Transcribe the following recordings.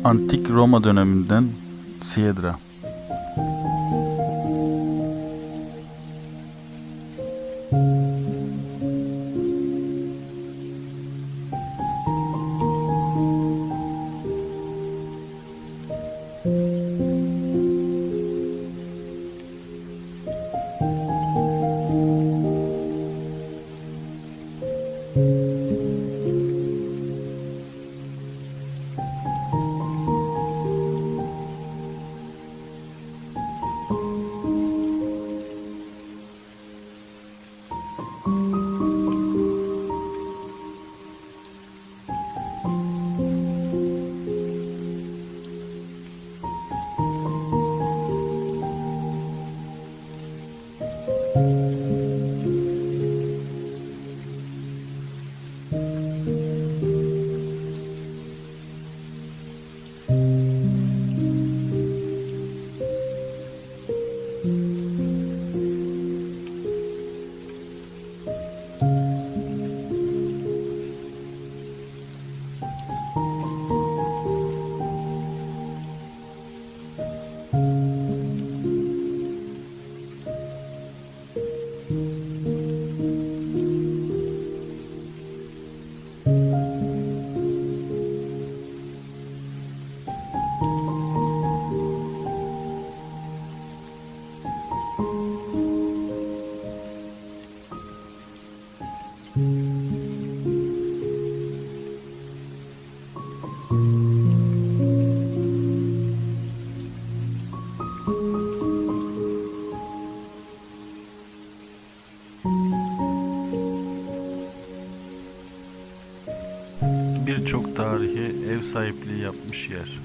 Antik Roma döneminden Siedra. Birçok tarihe ev sahipliği yapmış yer.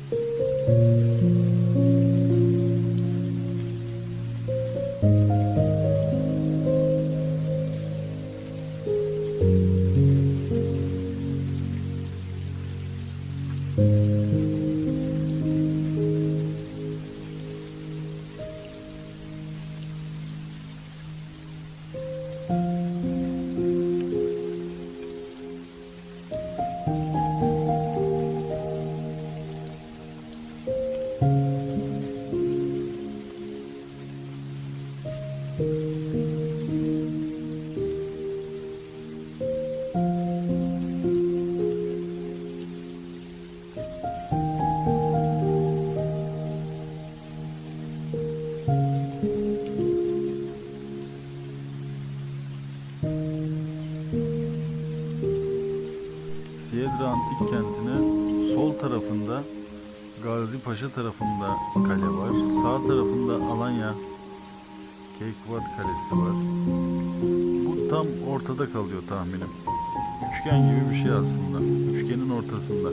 Siedra Antik Kenti'ne sol tarafında Gazi Paşa tarafında kale var. Sağ tarafında Alanya Keykubat Kalesi var. Bu tam ortada kalıyor tahminim. Üçgen gibi bir şey aslında. Üçgenin ortasında.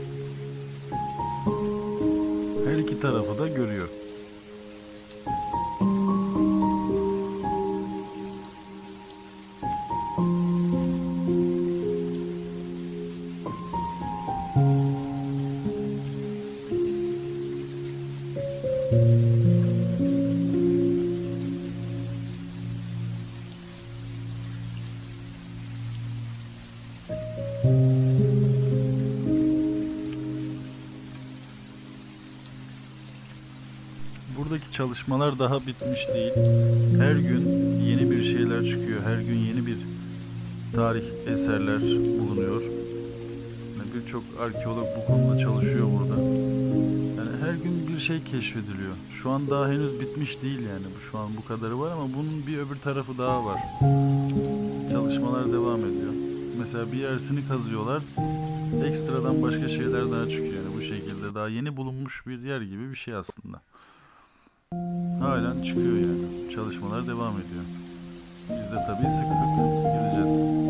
Her iki tarafı da görüyor. Buradaki çalışmalar daha bitmiş değil. Her gün yeni bir şeyler çıkıyor. Her gün yeni bir tarih eserler bulunuyor. Yani birçok arkeolog bu konuda çalışıyor burada. Yani her gün bir şey keşfediliyor. Şu an daha henüz bitmiş değil yani. Şu an bu kadarı var ama bunun bir öbür tarafı daha var. Çalışmalar devam ediyor. Mesela bir yerisini kazıyorlar. Ekstradan başka şeyler daha çıkıyor. Yani bu şekilde daha yeni bulunmuş bir yer gibi bir şey aslında. Halen çıkıyor yani. Çalışmalar devam ediyor. Biz de tabii sık sık gideceğiz.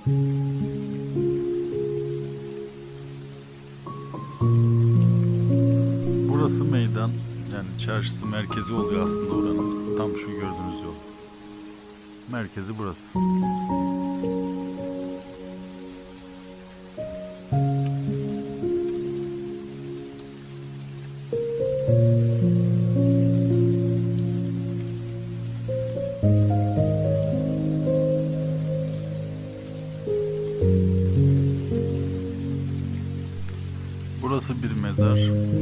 Burası meydan, yani çarşısı merkezi oluyor aslında oranın. Tam şu gördüğünüz yol. Merkezi burası. Burası bir mezar.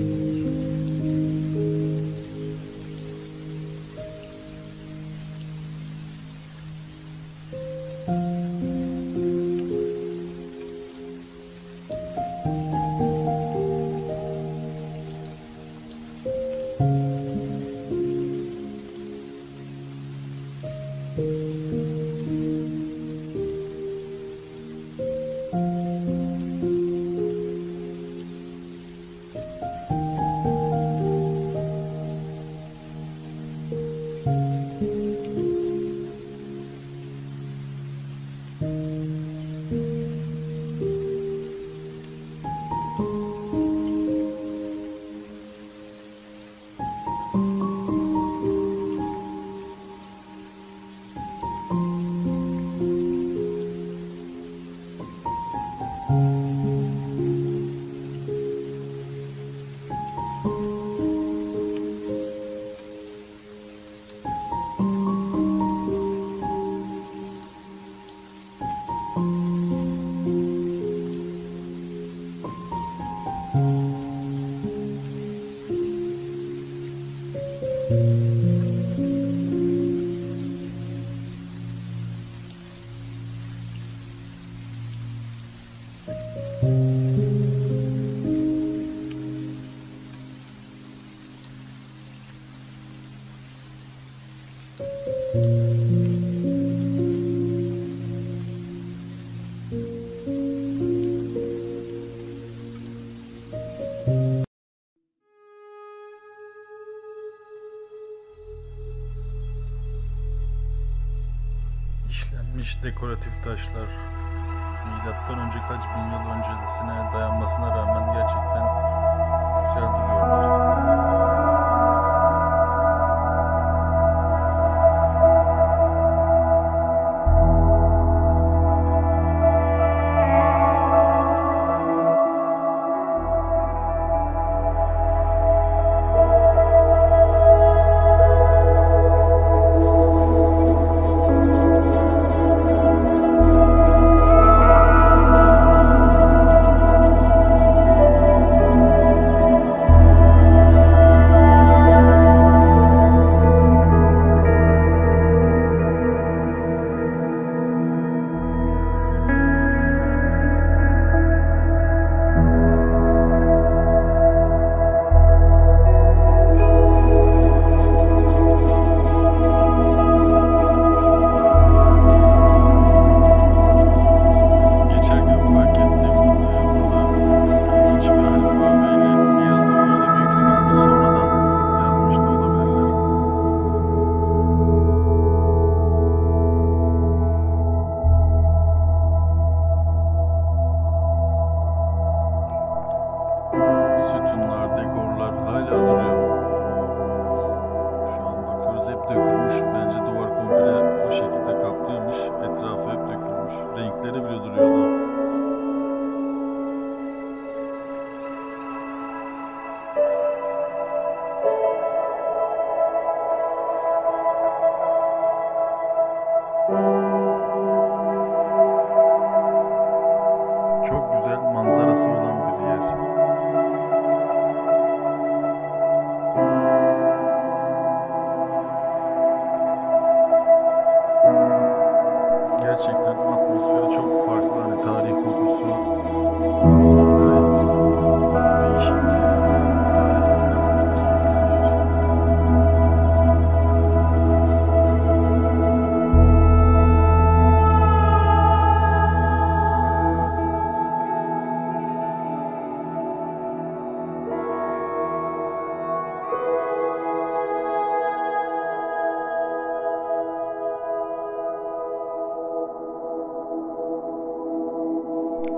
İşlenmiş dekoratif taşlar, milattan önce kaç bin yıl öncesine dayanmasına rağmen gerçekten güzel duruyorlar. Sütunlar, dekorlar hala duruyor. Şu an bakıyoruz, hep dökülmüş. Bence duvar komple bu şekilde kaplıymış. Etrafı hep dökülmüş. Renkleri bile duruyordu. Çok güzel manzarası olan bir yer. Gerçekten atmosferi çok farklı. Hani tarih kokusu gayet değişik bir yer. Tarih kokan keyifli bir yer.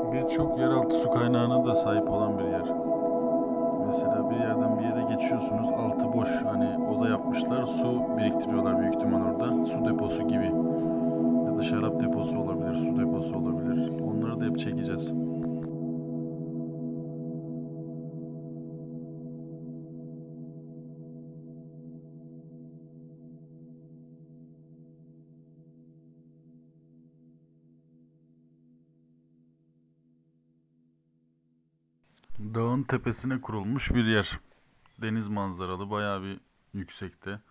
Birçok yeraltı su kaynağına da sahip olan bir yer. Mesela bir yerden bir yere geçiyorsunuz, altı boş, hani oda yapmışlar, su biriktiriyorlar büyük ihtimal orada. Su deposu gibi. Ya da şarap deposu olabilir, su deposu olabilir. Onları da hep çekeceğiz. Dağın tepesine kurulmuş bir yer. Deniz manzaralı, bayağı bir yüksekte.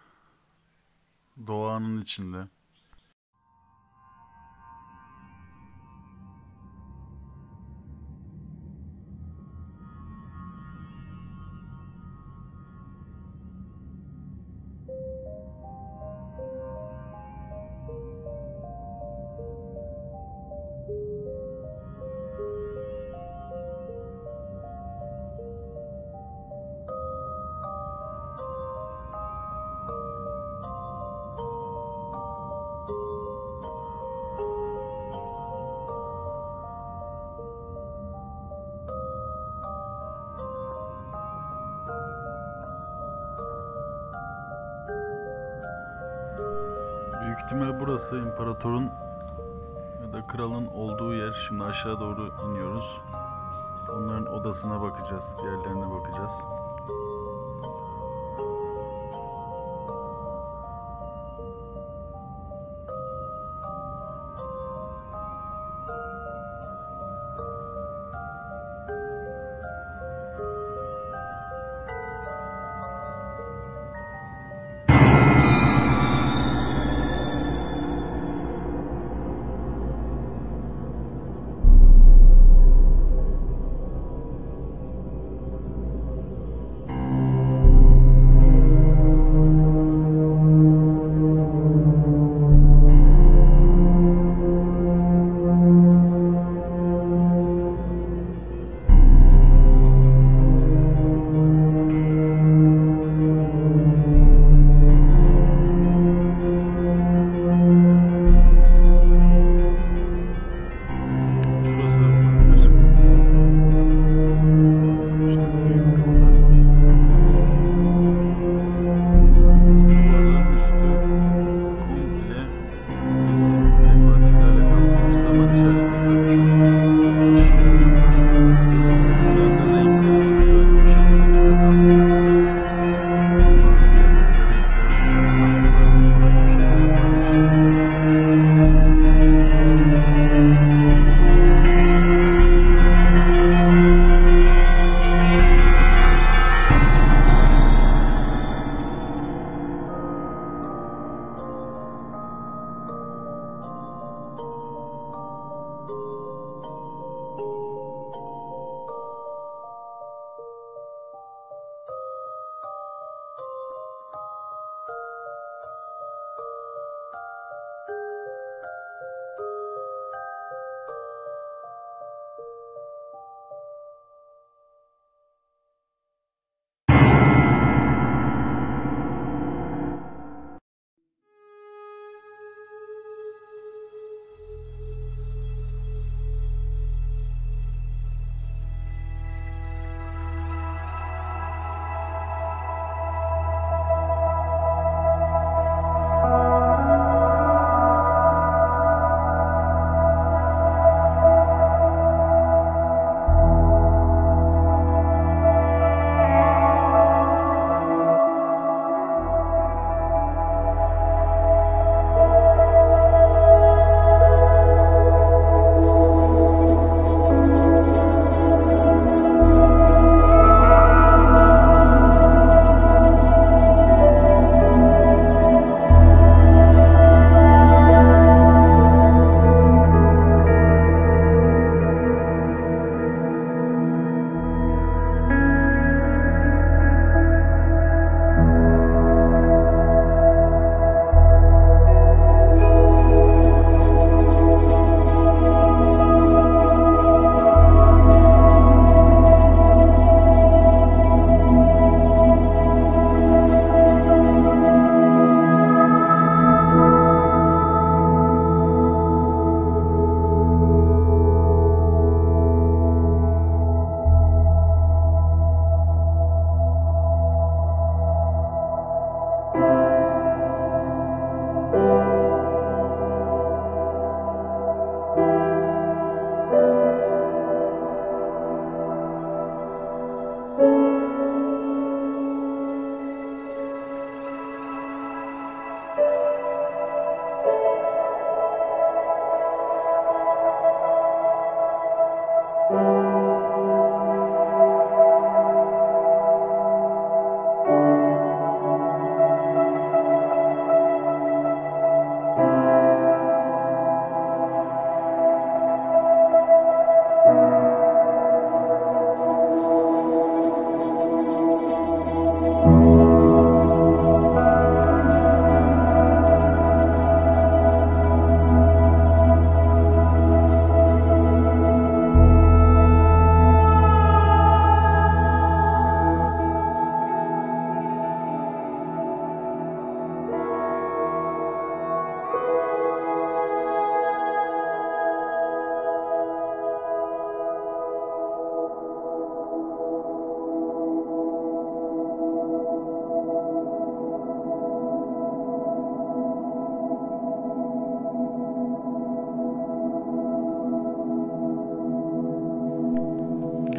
Doğanın içinde. Büyük ihtimal burası imparatorun ya da kralın olduğu yer. Şimdi aşağı doğru iniyoruz. Onların odasına bakacağız, yerlerine bakacağız.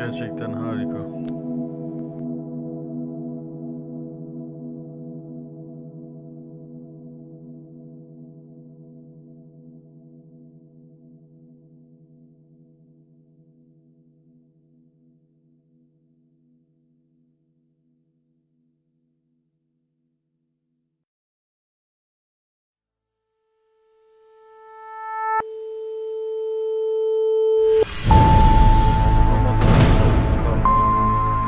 Gerçekten harika. Ama da karma.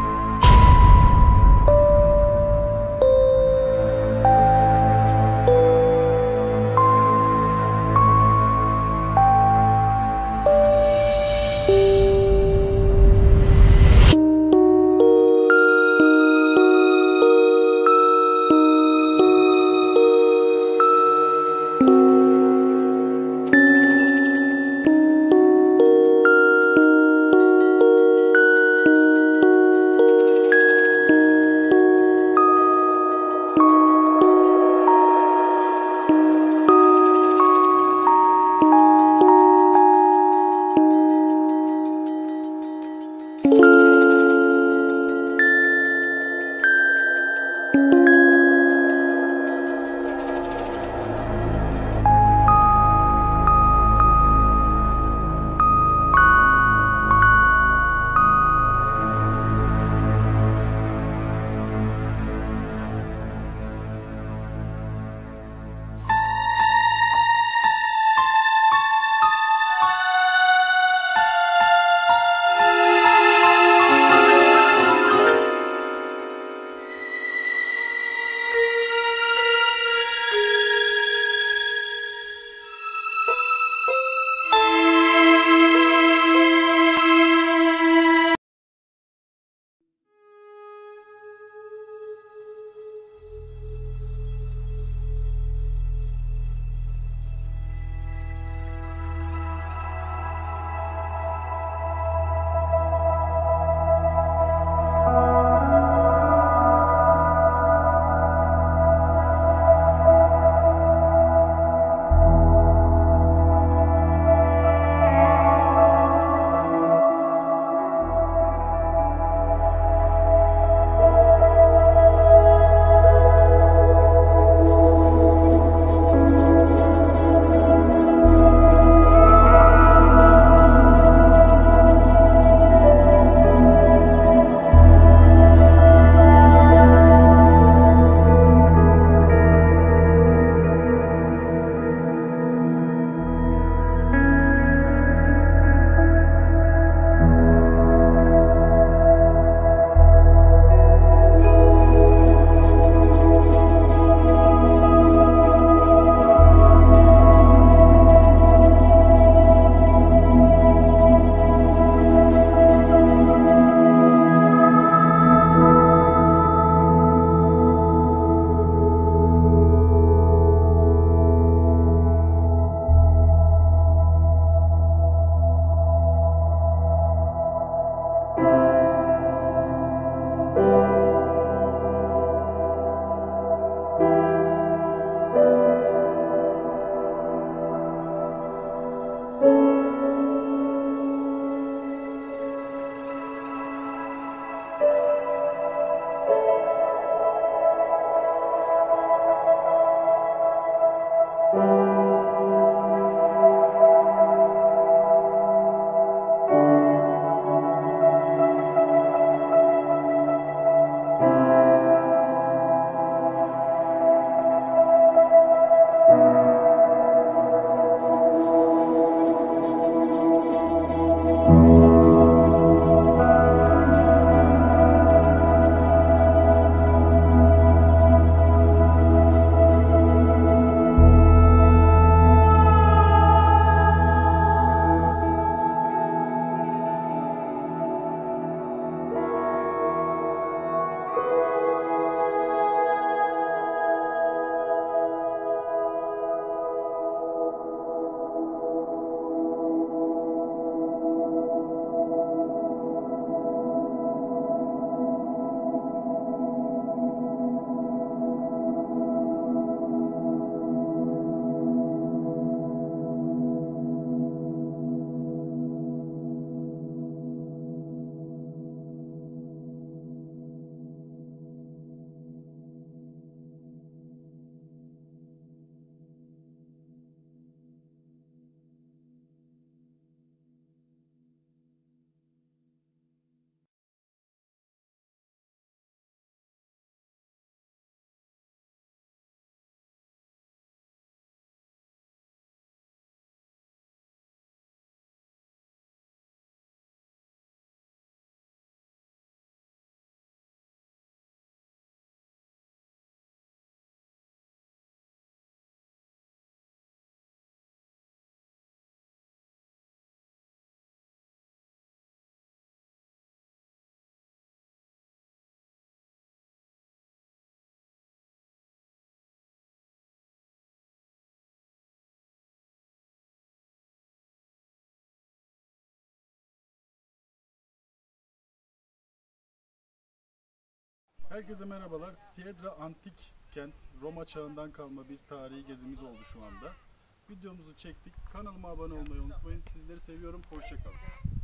Herkese merhabalar. Siedra Antik Kent, Roma çağından kalma bir tarihi gezimiz oldu şu anda. Videomuzu çektik. Kanalıma abone olmayı unutmayın. Sizleri seviyorum. Hoşça kalın.